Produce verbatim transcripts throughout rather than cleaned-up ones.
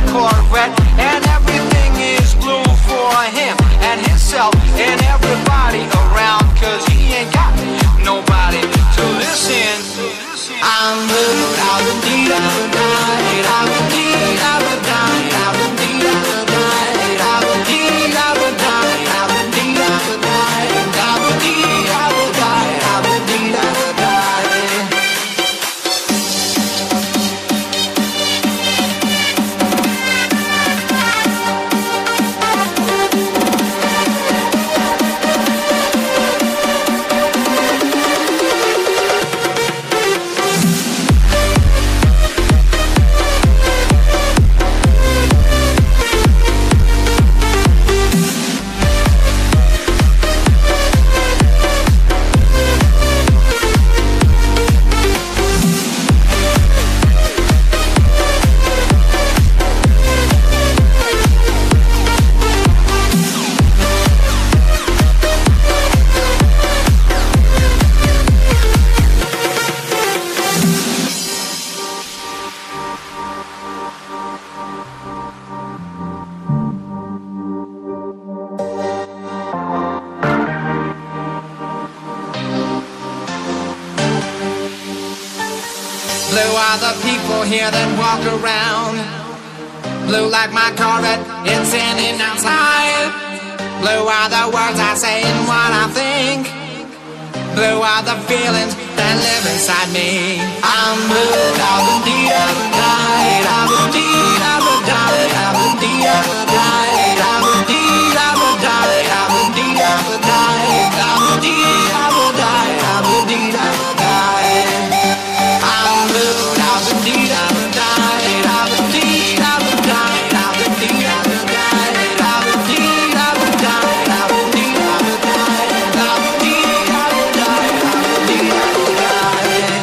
Corvette, and everything is blue for him and himself and everybody around, cause he ain't got nobody to listen. I'm blue, I'm a deed, I'm a died, I'm a deed, I'm a died, I'm a deed, I'm a died, I'm a deed, I'm a died, I'm a deed, I'm a died, I'm a deed, I'm a died, I'm a deed, I'm a died. Blue are the people here that walk around. Blue like my Corvette, it's in and outside. Blue are the words I say and what I think. Blue are the feelings that live inside me. I'm blue, I'm a deed, I'm a died, I'm a deed, I'm a died, I'm a deed, I'm a died, I'm a deed, I'm a died, I'm a deed, I'm a died, I'm a deed, I'm a died, I'm a deed, I'm a died. I'm blue, I'm a deed, I'm a died, I'm a deed, I'm a died, I'm a deed, I'm a died, I'm a deed, I'm a died, I'm a deed, I'm a died, I'm a deed, I'm a died, I'm a deed, I'm a died.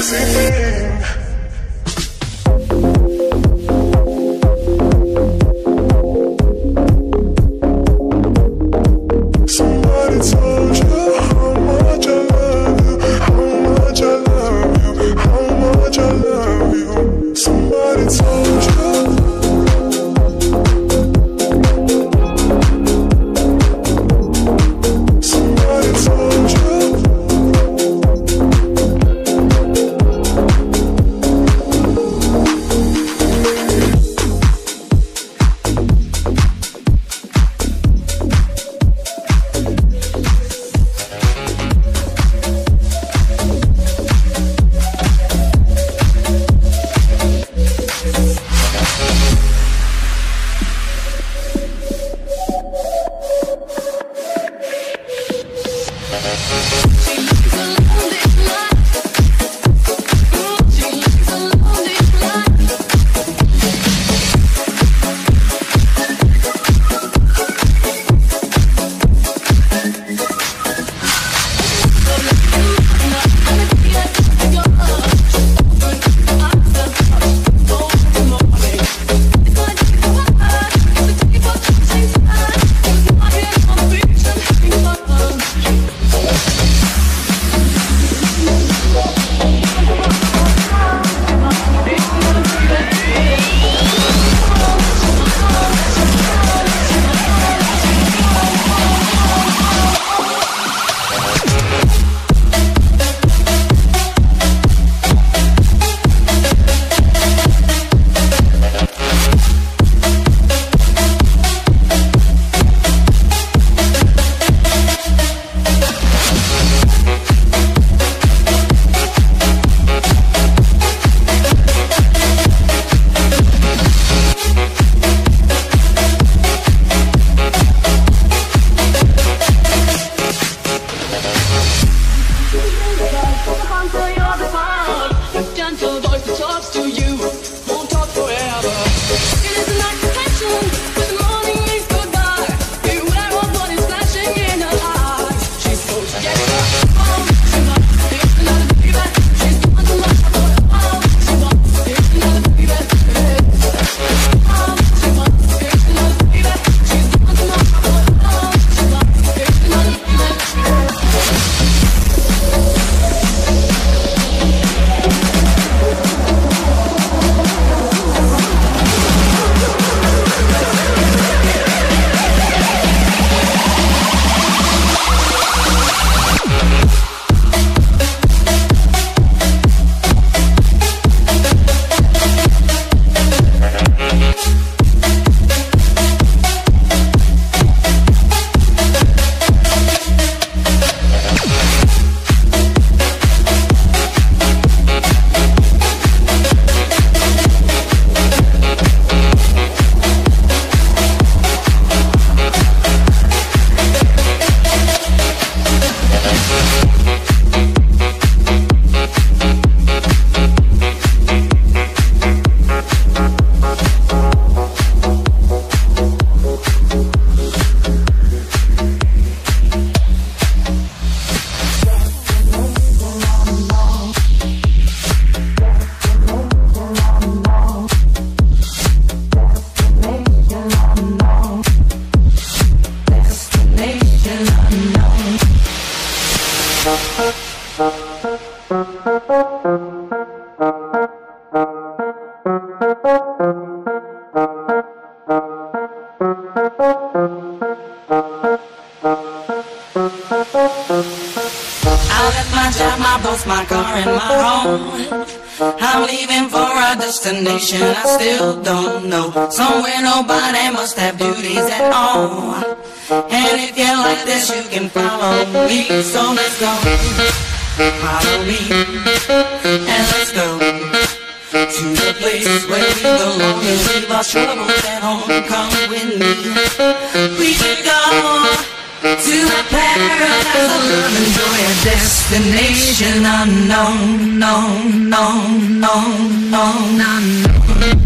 Destination I still don't know. Somewhere nobody must have duties at all. And if you like this, you can follow me. So let's go, follow me, and let's go to the place where we belong and leave our troubles at home. Come with me. We can go to a paradise of love and joy, a destination unknown, known, known, known, known, unknown.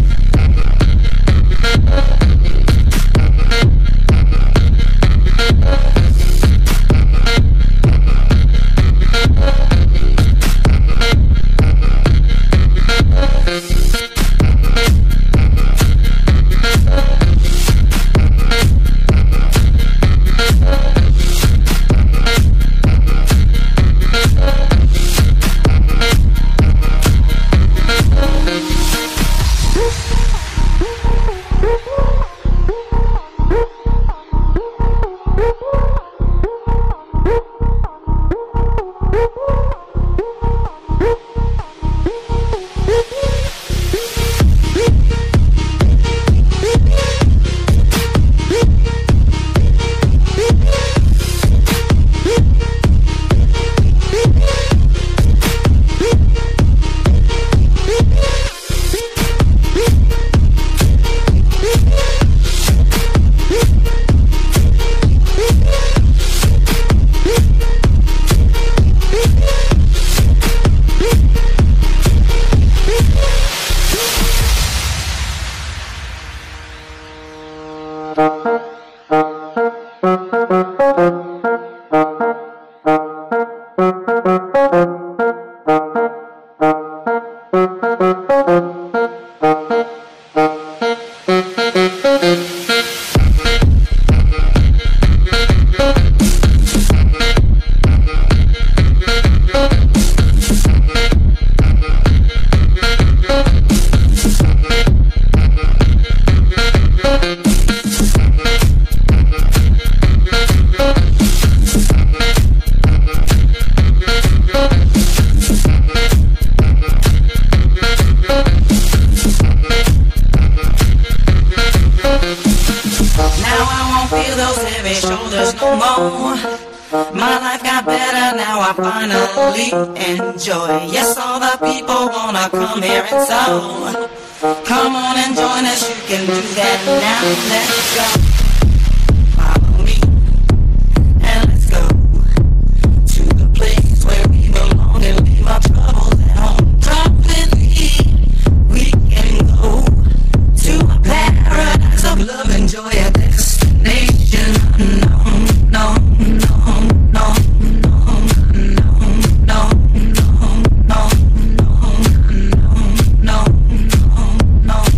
My life got better now, I finally enjoy. Yes, all the people wanna come here and so come on and join us, you can do that now. Let's go. Follow me and let's go to the place where we belong and leave our troubles at home. Drop in the heat, we can go to a paradise of love and joy, a destination unknown, no, no, no, no, no, no, no, no, no, no.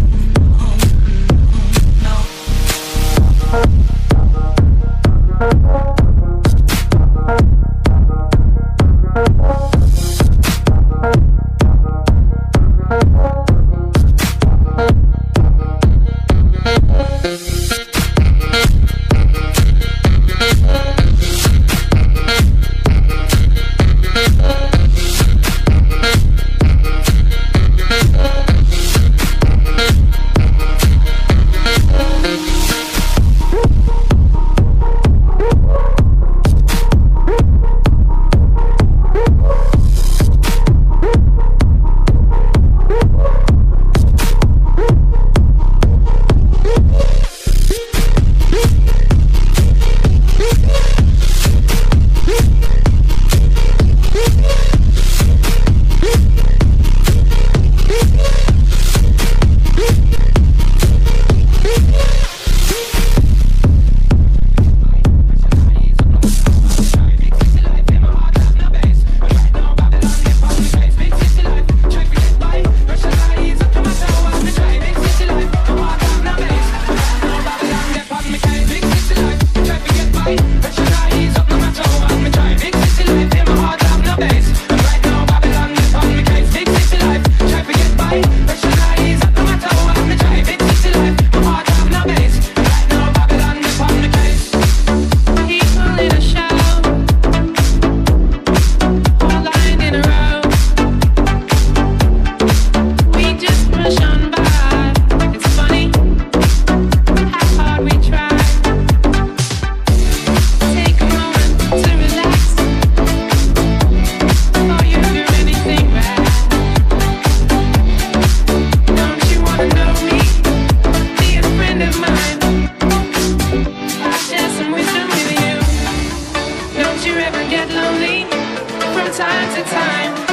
Time to time